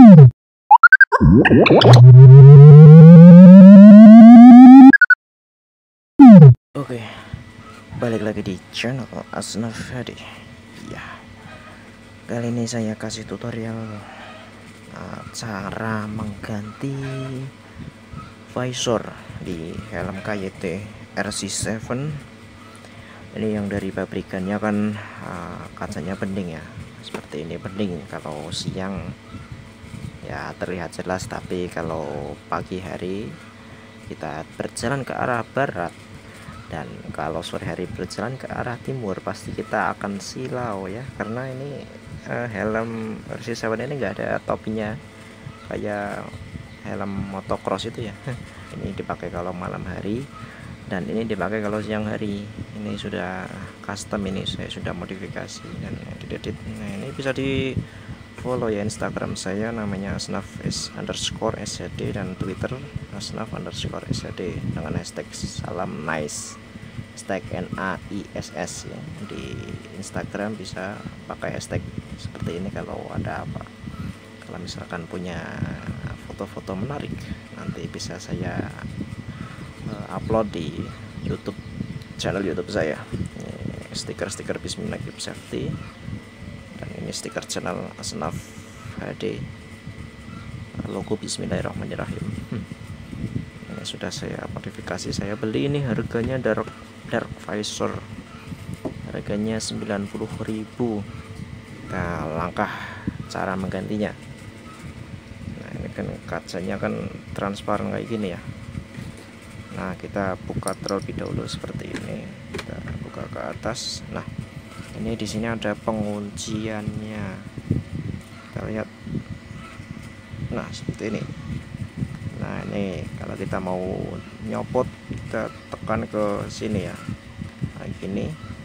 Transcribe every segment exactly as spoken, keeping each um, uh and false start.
Oke, balik lagi di channel Asnaf Hadi. Ya, kali ini saya kasih tutorial uh, cara mengganti visor di helm K Y T R C tujuh. Ini yang dari pabrikannya kan uh, kacanya bening ya, seperti ini bening. Kalau siang ya terlihat jelas, tapi kalau pagi hari kita berjalan ke arah barat dan kalau sore hari berjalan ke arah timur, pasti kita akan silau ya, karena ini uh, helm R C tujuh ini enggak ada topinya kayak helm motocross itu ya. Ini dipakai kalau malam hari dan ini dipakai kalau siang hari. Ini sudah custom, ini saya sudah modifikasi dan edit. Nah, ini bisa di follow ya Instagram saya, namanya asnaf underscore sd, dan Twitter asnaf underscore sd dengan hashtag salam nice, hashtag N A I S S ya. Di Instagram bisa pakai hashtag seperti ini kalau ada apa, kalau misalkan punya foto-foto menarik, nanti bisa saya uh, upload di YouTube, channel YouTube saya. Stiker-stiker Bismillah Keep Safety, dan ini stiker channel Asnaf H D, logo Bismillahirrahmanirrahim. hmm. Ini sudah saya modifikasi, saya beli ini harganya dark dark visor, harganya sembilan puluh ribu. Nah, langkah cara menggantinya. Nah, ini kan kacanya kan transparan kayak gini ya. Nah, kita buka terlebih dahulu seperti ini, kita buka ke atas. Nah, ini di sini ada pengunciannya, kita lihat. Nah, seperti ini. Nah, ini kalau kita mau nyopot, kita tekan ke sini ya, kayak gini.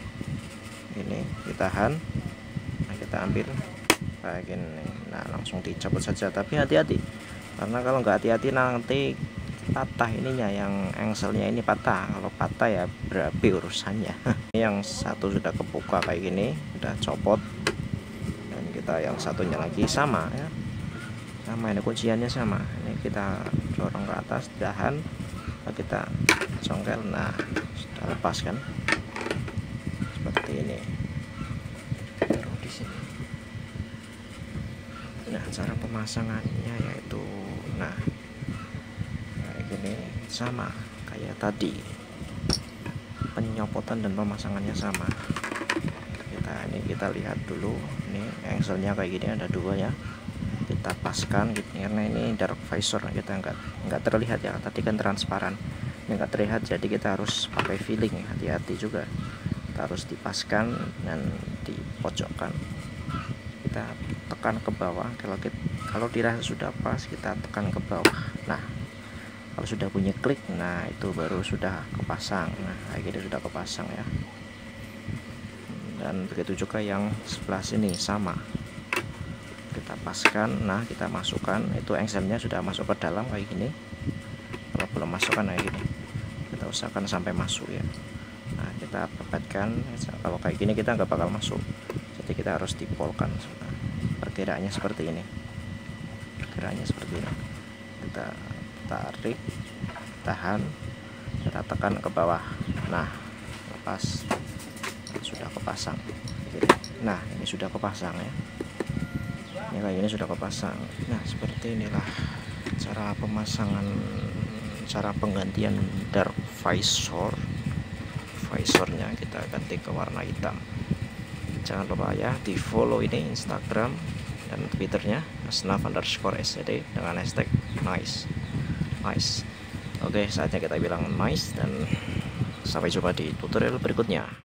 Ini ditahan, nah kita ambil kayak gini. Nah, langsung dicopot saja, tapi hati-hati, karena kalau nggak hati-hati nanti patah ininya, yang engselnya ini patah. Kalau patah ya berapi urusannya. Ini yang satu sudah kebuka kayak gini, udah copot, dan kita yang satunya lagi sama ya, sama ini kunciannya sama. Ini kita dorong ke atas, tahan, kita congkel. Nah, sudah lepas kan, seperti ini. Taruh di sini. Nah, cara pemasangannya yaitu, nah ini sama kayak tadi, penyopotan dan pemasangannya sama. Kita ini kita lihat dulu, ini engselnya kayak gini, ada dua ya, kita paskan gitu, karena ini dark visor, kita nggak nggak terlihat ya, tadi kan transparan, ini nggak terlihat, jadi kita harus pakai feeling. Hati-hati juga, kita harus dipaskan dan dipojokkan, kita tekan ke bawah. Kalau kita, kalau dirasa sudah pas, kita tekan ke bawah. Nah, kalau sudah punya klik, nah itu baru sudah kepasang. Nah, kayak gini sudah kepasang ya. Dan begitu juga yang sebelah sini sama, kita paskan. Nah, kita masukkan, itu engselnya sudah masuk ke dalam kayak gini. Kalau belum masukkan kayak gini, kita usahakan sampai masuk ya. Nah, kita pepetkan. Kalau kayak gini kita nggak bakal masuk, jadi kita harus dipolkan. Nah, perkiraannya seperti ini, perkiraannya seperti ini. Kita tarik, tahan, kita tekan ke bawah. Nah, lepas, sudah kepasang. Nah, ini sudah kepasang ya, ini kayak ini sudah kepasang. Nah, seperti inilah cara pemasangan, cara penggantian dark visor. Visornya kita ganti ke warna hitam. Jangan lupa ya, di follow ini Instagram dan Twitternya asnaf underscore sd dengan hashtag nice. Nice. Oke, saatnya kita bilang nice, dan sampai jumpa di tutorial berikutnya.